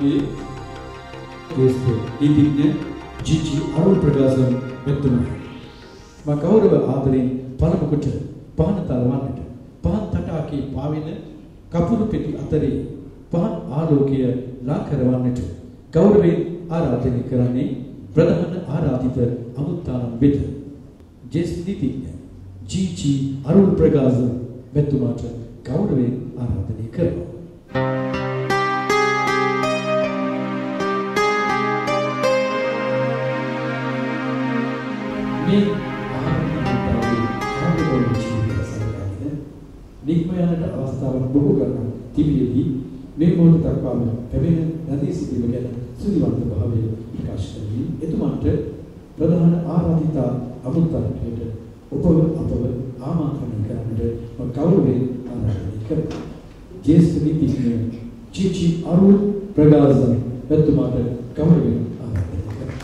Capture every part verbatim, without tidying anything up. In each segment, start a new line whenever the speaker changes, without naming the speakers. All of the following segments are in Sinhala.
මාගේ නීතිඥ ජී ජී අරුල්ප්‍රකාශම් මෙතුමා මා ගෞරව ආදරෙන් පළමු කොට පහන තලවන්නට පහන් තටාකේ පාවෙන කපුරු පෙටි අතරේ පහන් ආලෝකය ලා කරවන්නට ගෞරවයෙන් ආරාධනය කරන්නේ ප්‍රධාන ආරාධිත අමුත්තානම් වෙත ජේෂ්ඨ නීතිඥ ජී ජී අරුල්ප්‍රකාශම් මෙතුමාට ගෞරවයෙන් ආරාධනය කරනවා. මේ ආරම්භකතාවේ ආරම්භකවල ජීවිතය සමගාමීව නික්මයන්ට අවස්ථාවක් බොහෝ ගණන් තිබියදී මේ මොහොත දක්වාම පැමිණ නැදී සිටීම ගැන සුදුවන්ත භාවය ප්‍රකාශ කරමින් එතුමාට ප්‍රධාන ආරාධිත අමුත්තරයට ඔබ අපව ආමන්ත්‍රණය කරන්නට මම ගෞරවයෙන් ආරාධනය කරනවා. ජේෂ්ඨ නීතිඥ ජී ජී අරුල්ප්‍රකාශම් මෙතුමාට ගෞරවයෙන් ආරාධනය කරනවා.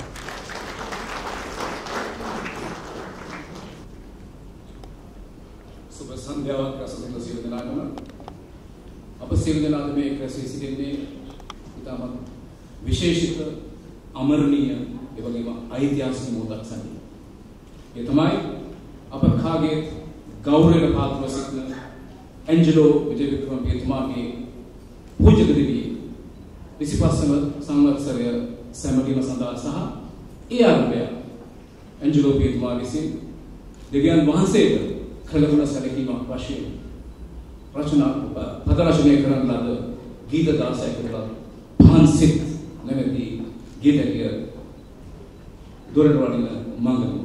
සුබ සන්ධ්‍යාවක් රසවිඳ සියලු දෙනාටම අප සියලු දෙනාට මේ රැස්වී සිටින්නේ ඉතාමත් විශේෂිත අමරණීය ඒ වගේම ඓතිහාසික මොහොතක් සඳහා. ඒ තමයි අප කාගේ ගෞරවයට පාත්‍රව සිටින ඇන්ජලෝ විජයවික්‍රම පියතුමාගේ පූජක දිවියේ විසිපස්වන සංවත්සරය සැමටීම සඳහා සහ ඒ අනුභවය ඇන්ජලෝ පියතුමා විසින් දෙවියන් වහන්සේට කළගුණ සැලකීමක් වශයෙන් රචනා පද රචනය කරන ලද ගීත දාසයකට පහන්සිත් නැමැති ගීතකය දොරට වඩින මංගලම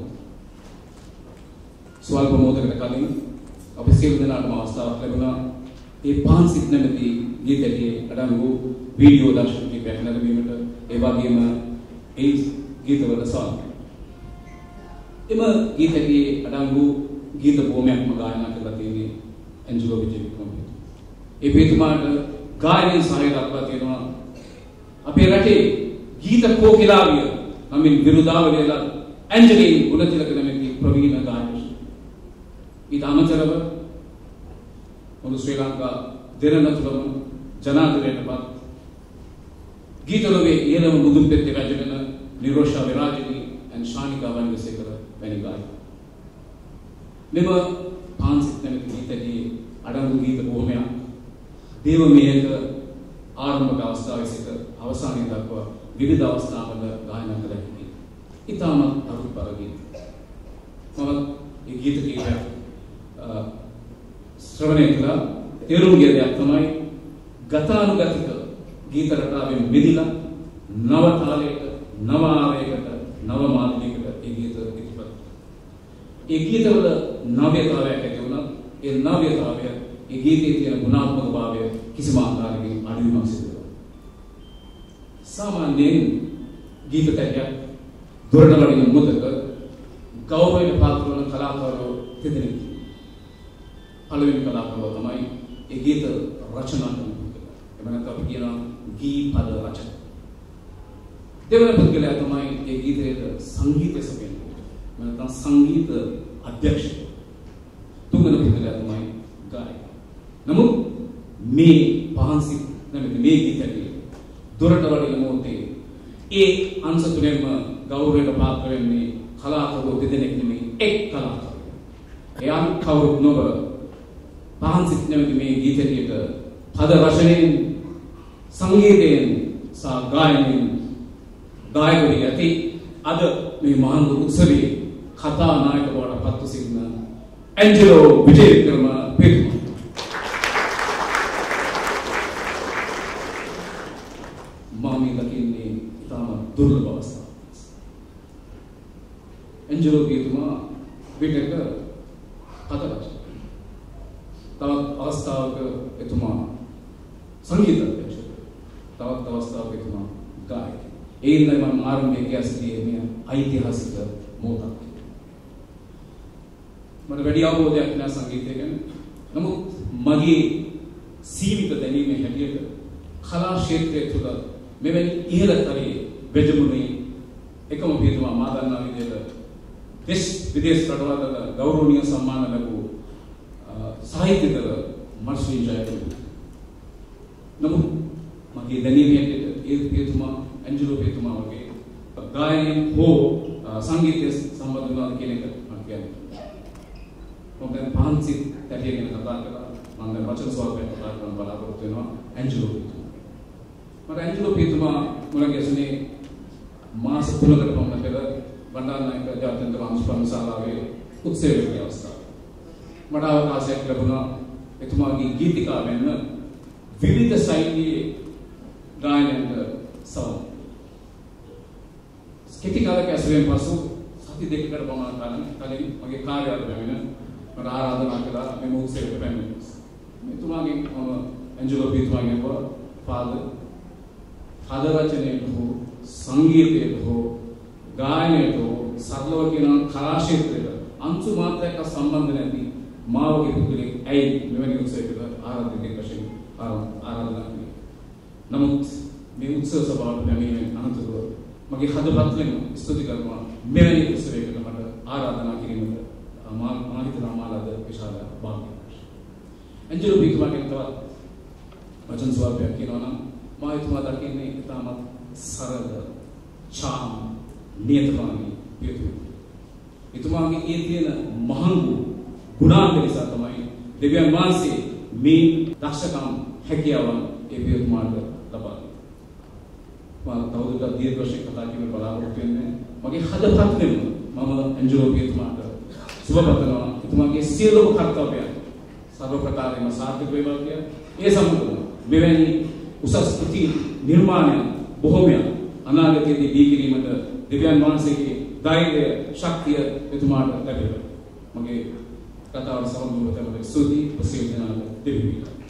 ස්වල්ප මොහොතකට කලින් අප සියලු දෙනාටම අවස්ථාවක් ලැබුණා ඒ පහන්සිත් නැමැති ගීතකයේ අඩංගු වීඩියෝ දර්ශන කිහිපයක් නැරඹීමට ඒ වගේම ඒ ගීතවල සාල් එම ගීතකයේ අඩංගු ගීත බොහොමයක්ම ගායනා කරලා තියෙන්නේ ඇන්ජලෝ විජයවික්‍රම. ඒ පියතුමාට ගායනයෙන් සහාය දක්වා තියෙනවා අපේ රටේ ගීත කෝකිලාවිය නමින් විරුදාවලියලා ඇන්ජලින් ගුණතිලක නැමැති ප්‍රවීණ ගායක. ඊට අමතරව මුළු ශ්‍රී ලංකා දෙරණ තුළම ජනාදරයටපත් ගීත ලෝකයේ ඉහළම මුදුන් පෙත්තේ රැජගෙන නිරෝෂා විරාජිනී and ශානිකා වනිගසේකර වැනි ගායක. මෙම පාන්සිත් නැමැති ගීතයේ අඩංගු ගීත බොහොමයක් දේවමයක ආරම්භක අවස්ථාවේ සිට අවසානයේ දක්වා විවිධ අවස්ථාවල ගායනා කර හැකියි. ඉතාමත් අරුත්බර ගීත. මම මේ ගීත කීපයක් ශ්‍රවණය කළා. තේරුම් ගිය දෙයක් තමයි ගතානුගතික ගීත රටාවෙන් මිදිලා නව තාලයක නව ආවයකට නව මාධ්‍යයකට ඒ ගීත ඉදිරිපත්. ඒ ගීතවල නව්‍යතාවයක් ඇති වුණා. ඒ නව්‍යතාවය ඒ ගීතයේ තියෙන ගුණාත්මක භාවය කිසිම ආකාරයකින් අඩුවීමක් සිදු වෙනවා. සාමාන්‍යයෙන් ගීත කැටයක් දොරට වඩින මොහොතක ගෞරවයට පාත්‍ර වන කලාකාරයෝ දෙදෙනෙක්. පළවෙනි කලාකාරයා තමයි ඒ ගීත රචනා කරන පුද්ගලයා. එහෙම නැත්නම් අපි කියනවා ගී පද රචක. දෙවන පුද්ගලයා තමයි ඒ ගීතයට සංගීතය සපයන පුද්ගලයා. එහෙම නැත්නම් සංගීත අධ්‍යක්ෂකයා. තුන්වෙනි පුද්ගලයා තමයි ගායක. නමුත් මේ පහන්සිත් නැමෙති මේ ගීතයේ දොරට වඩින මොහොතේ ඒ අංශ තුනෙන්ම ගෞරවයට පාත්‍ර වෙන්නේ කලාකරුවෝ දෙදෙනෙක් නෙමෙයි එක් කලාකරුවෙක්. එයන් කවුරුත් නොව පහන්සිත් නැමෙති මේ ගීතයට පද රචනයෙන් සංගීතයෙන් සහ ගායනයෙන් ගායකයෙක් ඇති අද මේ මහඟු උත්සවයේ කතා නායක බවට පත්ව සිටින ඇන්ජලෝ විජයවික්‍රම පියතුමා. මාමි ලකින්නේ ඉතාම දුර්ලභ අවස්ථාවක්. ඇන්ජලෝ පියතුමා විටක පද රචක. තවත් අවස්ථාවක එතුමා සංගීත අධ්‍යක්ෂක. තවත් අවස්ථාවක එතුමා ගායක. ඒ ඉඳන් මම ආරම්භයේ කියා සිටියේ මේ ඓතිහාසික මොහොතක්. මට වැඩි අවබෝධයක් නැහැ සංගීතය ගැන. නමුත් මගේ සීමිත දැනීමේ හැටියට කලා ක්ෂේත්‍රය තුළ මෙවැනි ඉහළ තලයේ වෙජමුණේ එකම පියතුමා මා දන්නා විදිහට දෙස් විදේශ රටවල ගෞරවනීය සම්මාන ලැබූ සාහිත්‍යකර මර්ෂී ජයතුමා. නමුත් මගේ දැනීමේ හැටියට ඒ පියතුමා ඇන්ජලෝ පියතුමා වගේ ගායනයෙන් හෝ සංගීතය සම්බන්ධ වෙනවා කියන එක මම කියන්නේ. මම දැන් පහන්සිත් තැටිය ගැන කතා කළා. මම දැන් වචන ස්වල්පයක් කතා කරන්න බලාපොරොත්තු වෙනවා ඇන්ජලෝ පියතුමා. මට ඇන්ජලෝ පියතුමා මුලින් ඇසුනේ මාස තුනකට පමණ පෙර බණ්ඩාරනායක ජාත්‍යන්තර අංශුපම් ශාලාවේ උත්සවයේ අවස්ථාව. මට අවකාශයක් ලැබුණා එතුමාගේ ගීතිකාවෙන් විවිධ ශෛලියේ ගායනයට සවන්. කෙටි කාලයක ඇසුරෙන් පසු සති දෙකකට පමණ කාලෙක කලින් මගේ කාර්යාලයට පැමිණ මට ආරාධනා කළා මේ උත්සවයට පැමිණෙන්න. එතුමාගෙන් මම ඇන්ජලෝ පියතුමාගෙන් වුණා ෆාදර් හද රචනයට හෝ සංගීතයට හෝ ගායනයට හෝ සරලව කියන කලා ක්ෂේත්‍රයට අංශු මාත්‍රයක් සම්බන්ධ නැති මාවගේ පුද්ගලෙක් ඇයි මෙවැනි උත්සවයකට ආරාධනයක් වශයෙන් ආරාධනා කළේ. නමුත් මේ උත්සව සභාවට පැමිණීමෙන් අනතුරුව මගේ හදවතින්ම ස්තුති කරනවා මෙවැනි උත්සවයකට මට ආරාධනා කිරීමට මා මා හිතනවා මාලද විශාල භාග්‍යයක්. ඇන්ජලෝ පියතුමාගෙන් තවත් වචන ස්වල්පයක් කියනවා නම් මා එතුමා දකින්නේ ඉතාමත් සරල චාම් නියතමානී පියතුමෙක්. එතුමාගේ ඒ තියෙන මහඟු ගුණාංග නිසා තමයි දෙවියන් වහන්සේ මේ දක්ෂකම් හැකියාවන් ඒ පියතුමාට ලබා දුන්නේ. මම තවදුරටත් දීර්ඝ වශයෙන් කතා කිරීම බලාපොරොත්තු වෙන්නේ මගේ හදවතින්ම මම ඇන්ජලෝ පියතුමාට සුබ පතනවා. එතුමාගේ සියලුම කර්තව්‍යයන් සර්ව ප්‍රකාරයෙන්ම සාර්ථක වේවා කිය. ඒ සමගම මෙවැනි උසස් කෘති නිර්මාණය බොහෝමයක් අනාගතයේදී දී කිරීමට දෙවියන් වහන්සේගේ ධෛර්යය ශක්තිය එතුමාට ලැබේවා. මගේ කතාවට සමග වුණත් ස්තුති ප්‍රසිද්ධ දෙනාට දෙවියන්